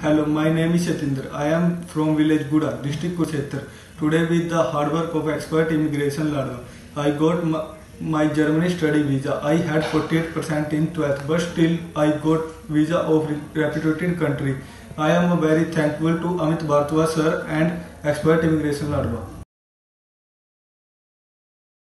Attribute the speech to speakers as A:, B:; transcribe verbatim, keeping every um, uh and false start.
A: Hello, my name is Satinder. I am from village Buda, district Kurukshetra. Today with the hard work of expert immigration Ladwa, I got my, my Germany study visa. I had forty-eight percent in twelfth, but still I got visa of reputed country. I am very thankful to Amit Bartwa sir and expert immigration Ladwa.